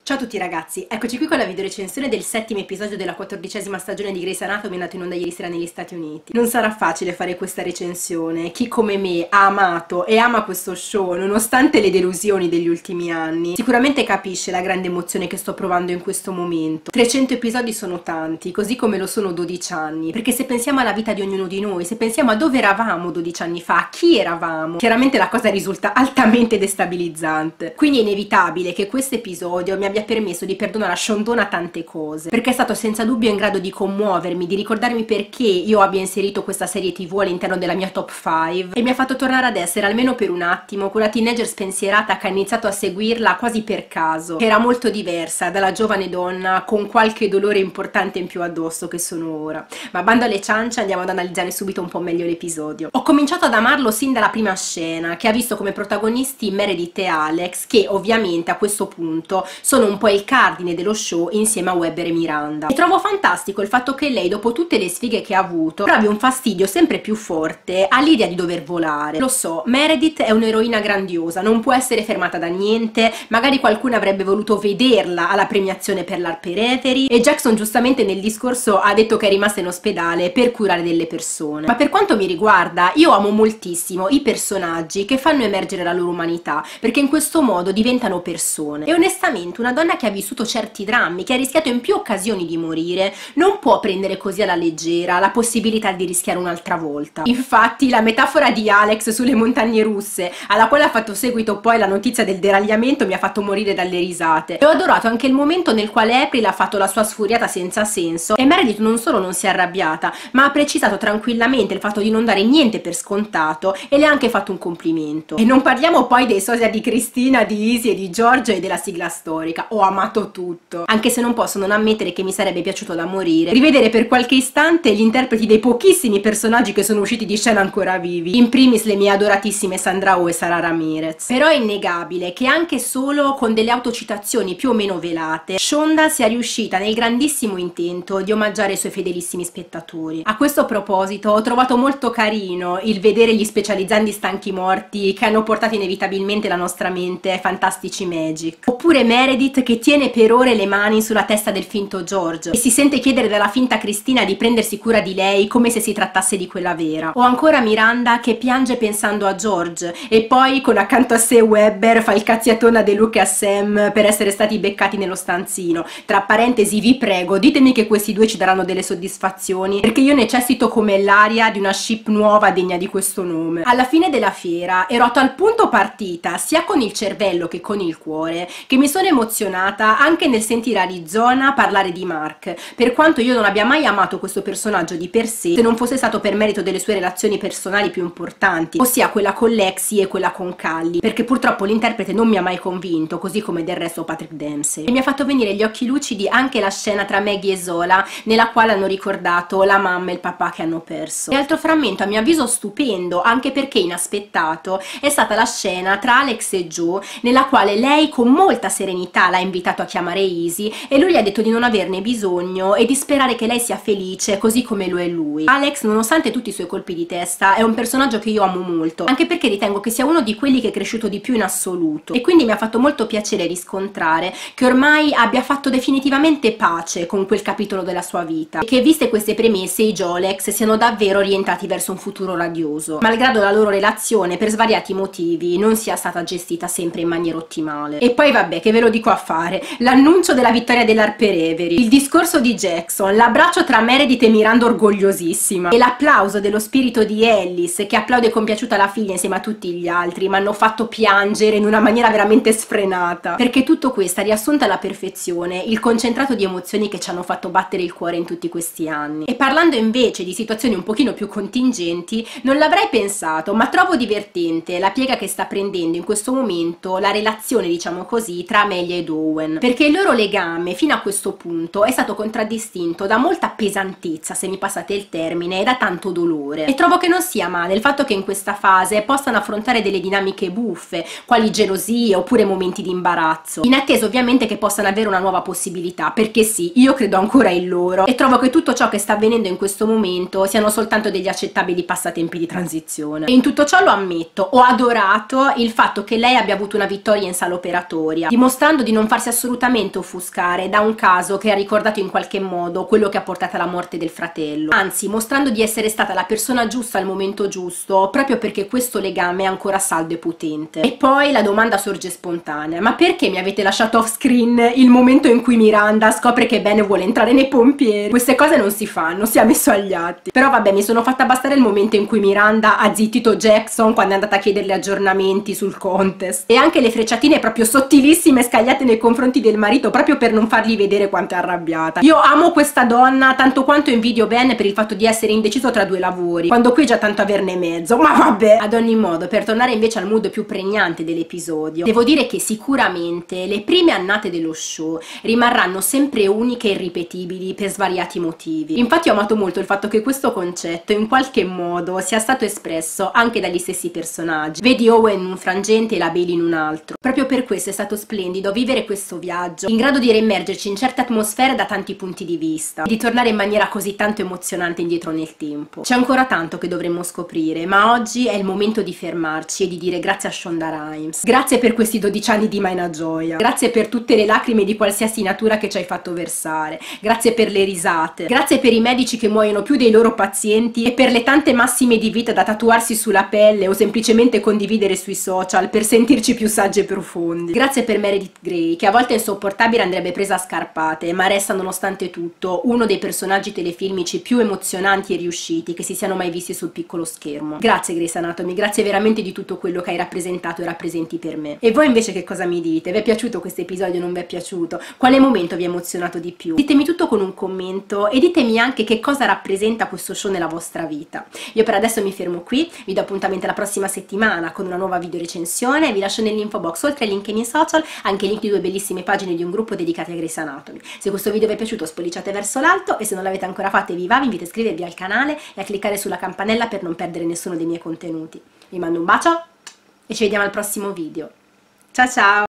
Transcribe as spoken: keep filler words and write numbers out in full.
Ciao a tutti ragazzi, eccoci qui con la video recensione del settimo episodio della quattordicesima stagione di Grey's Anatomy andato in onda ieri sera negli Stati Uniti. Non sarà facile fare questa recensione, chi come me ha amato e ama questo show nonostante le delusioni degli ultimi anni sicuramente capisce la grande emozione che sto provando in questo momento. trecento episodi sono tanti, così come lo sono dodici anni, perché se pensiamo alla vita di ognuno di noi, se pensiamo a dove eravamo dodici anni fa, a chi eravamo, chiaramente la cosa risulta altamente destabilizzante. Quindi è inevitabile che questo episodio mi abbia permesso di perdonare a Shondona tante cose, perché è stato senza dubbio in grado di commuovermi, di ricordarmi perché io abbia inserito questa serie tv all'interno della mia top cinque e mi ha fatto tornare ad essere, almeno per un attimo, quella teenager spensierata che ha iniziato a seguirla quasi per caso, che era molto diversa dalla giovane donna con qualche dolore importante in più addosso che sono ora. Ma bando alle ciance, andiamo ad analizzare subito un po' meglio l'episodio. Ho cominciato ad amarlo sin dalla prima scena, che ha visto come protagonisti Meredith e Alex, che ovviamente a questo punto sono un po' il cardine dello show insieme a Webber e Miranda. E trovo fantastico il fatto che lei, dopo tutte le sfighe che ha avuto, provi un fastidio sempre più forte all'idea di dover volare. Lo so, Meredith è un'eroina grandiosa, non può essere fermata da niente, magari qualcuno avrebbe voluto vederla alla premiazione per l'Harper Avery e Jackson giustamente nel discorso ha detto che è rimasta in ospedale per curare delle persone. Ma per quanto mi riguarda, io amo moltissimo i personaggi che fanno emergere la loro umanità, perché in questo modo diventano persone. E onestamente una donna che ha vissuto certi drammi, che ha rischiato in più occasioni di morire, non può prendere così alla leggera la possibilità di rischiare un'altra volta. Infatti la metafora di Alex sulle montagne russe, alla quale ha fatto seguito poi la notizia del deragliamento, mi ha fatto morire dalle risate. E ho adorato anche il momento nel quale April ha fatto la sua sfuriata senza senso e Meredith non solo non si è arrabbiata, ma ha precisato tranquillamente il fatto di non dare niente per scontato e le ha anche fatto un complimento. E non parliamo poi dei social di Cristina, di Izzy e di George e della sigla storica. Ho amato tutto, anche se non posso non ammettere che mi sarebbe piaciuto da morire rivedere per qualche istante gli interpreti dei pochissimi personaggi che sono usciti di scena ancora vivi, in primis le mie adoratissime Sandra Oh e Sara Ramirez. Però è innegabile che anche solo con delle autocitazioni più o meno velate Shonda sia riuscita nel grandissimo intento di omaggiare i suoi fedelissimi spettatori. A questo proposito ho trovato molto carino il vedere gli specializzandi stanchi morti che hanno portato inevitabilmente la nostra mente ai fantastici Magic, oppure Meredith che tiene per ore le mani sulla testa del finto George e si sente chiedere dalla finta Cristina di prendersi cura di lei come se si trattasse di quella vera, o ancora Miranda che piange pensando a George e poi con accanto a sé Webber fa il cazziatone a De Luca e a Sam per essere stati beccati nello stanzino. Tra parentesi, vi prego, ditemi che questi due ci daranno delle soddisfazioni, perché io necessito come l'aria di una ship nuova degna di questo nome. Alla fine della fiera ero a tal punto partita sia con il cervello che con il cuore che mi sono emozionata anche nel sentire Arizona parlare di Mark, per quanto io non abbia mai amato questo personaggio di per sé se non fosse stato per merito delle sue relazioni personali più importanti, ossia quella con Lexi e quella con Callie, perché purtroppo l'interprete non mi ha mai convinto, così come del resto Patrick Dempsey. E mi ha fatto venire gli occhi lucidi anche la scena tra Maggie e Zola, nella quale hanno ricordato la mamma e il papà che hanno perso. E altro frammento a mio avviso stupendo, anche perché inaspettato, è stata la scena tra Alex e Joe, nella quale lei con molta serenità l'ha invitato a chiamare Izzy e lui gli ha detto di non averne bisogno e di sperare che lei sia felice così come lo è lui. Alex, nonostante tutti i suoi colpi di testa, è un personaggio che io amo molto, anche perché ritengo che sia uno di quelli che è cresciuto di più in assoluto, e quindi mi ha fatto molto piacere riscontrare che ormai abbia fatto definitivamente pace con quel capitolo della sua vita e che, viste queste premesse, i Jolex siano davvero orientati verso un futuro radioso, malgrado la loro relazione per svariati motivi non sia stata gestita sempre in maniera ottimale. E poi vabbè, che ve lo dico a fare, l'annuncio della vittoria dell'Harper Avery, il discorso di Jackson, l'abbraccio tra Meredith e Miranda orgogliosissima e l'applauso dello spirito di Alice che applaude compiaciuta la figlia insieme a tutti gli altri mi hanno fatto piangere in una maniera veramente sfrenata, perché tutto questo ha riassunto alla perfezione il concentrato di emozioni che ci hanno fatto battere il cuore in tutti questi anni. E parlando invece di situazioni un pochino più contingenti, non l'avrei pensato, ma trovo divertente la piega che sta prendendo in questo momento la relazione, diciamo così, tra Amelia ed Owen, perché il loro legame fino a questo punto è stato contraddistinto da molta pesantezza, se mi passate il termine, e da tanto dolore. E trovo che non sia male il fatto che in questa fase possano affrontare delle dinamiche buffe, quali gelosie oppure momenti di imbarazzo, in attesa ovviamente che possano avere una nuova possibilità, perché sì, io credo ancora in loro e trovo che tutto ciò che sta avvenendo in questo momento siano soltanto degli accettabili passatempi di transizione. E in tutto ciò lo ammetto, ho adorato il fatto che lei abbia avuto una vittoria in sala operatoria, dimostrando di non farsi assolutamente offuscare da un caso che ha ricordato in qualche modo quello che ha portato alla morte del fratello, anzi mostrando di essere stata la persona giusta al momento giusto, proprio perché questo legame è ancora saldo e potente. E poi la domanda sorge spontanea: ma perché mi avete lasciato off screen il momento in cui Miranda scopre che Ben vuole entrare nei pompieri? Queste cose non si fanno, si è messo agli atti. Però vabbè, mi sono fatta bastare il momento in cui Miranda ha zittito Jackson quando è andata a chiederle aggiornamenti sul contest, e anche le frecciatine proprio sottilissime scagliate nei confronti del marito proprio per non fargli vedere quanto è arrabbiata. Io amo questa donna tanto quanto invidio Ben per il fatto di essere indeciso tra due lavori, quando qui già tanto averne mezzo, ma vabbè. Ad ogni modo, per tornare invece al mood più pregnante dell'episodio, devo dire che sicuramente le prime annate dello show rimarranno sempre uniche e irripetibili per svariati motivi. Infatti ho amato molto il fatto che questo concetto in qualche modo sia stato espresso anche dagli stessi personaggi. Vedi Owen in un frangente e la Bailey in un altro. Proprio per questo è stato splendido vivere questo viaggio, in grado di reimmergerci in certe atmosfere da tanti punti di vista, e di tornare in maniera così tanto emozionante indietro nel tempo. C'è ancora tanto che dovremmo scoprire, ma oggi è il momento di fermarci e di dire grazie a Shonda Rhimes. Grazie per questi dodici anni di Maina Gioia. Grazie per tutte le lacrime di qualsiasi natura che ci hai fatto versare. Grazie per le risate. Grazie per i medici che muoiono più dei loro pazienti e per le tante massime di vita da tatuarsi sulla pelle o semplicemente condividere sui social per sentirci più saggi e profondi. Grazie per Meredith Grey, che a volte è insopportabile e andrebbe presa a scarpate, ma resta nonostante tutto uno dei personaggi telefilmici più emozionanti e riusciti che si siano mai visti sul piccolo schermo. Grazie Grey's Anatomy, grazie veramente di tutto quello che hai rappresentato e rappresenti per me. E voi invece che cosa mi dite? Vi è piaciuto questo episodio o non vi è piaciuto? Quale momento vi ha emozionato di più? Ditemi tutto con un commento e ditemi anche che cosa rappresenta questo show nella vostra vita. Io per adesso mi fermo qui, vi do appuntamento la prossima settimana con una nuova video recensione. Vi lascio nell'info box, oltre ai link ai miei social, anche i link di due bellissime pagine di un gruppo dedicati a Grey's Anatomy. Se questo video vi è piaciuto spolliciate verso l'alto, e se non l'avete ancora fatto e vi va, vi invito a iscrivervi al canale e a cliccare sulla campanella per non perdere nessuno dei miei contenuti. Vi mando un bacio e ci vediamo al prossimo video. Ciao ciao!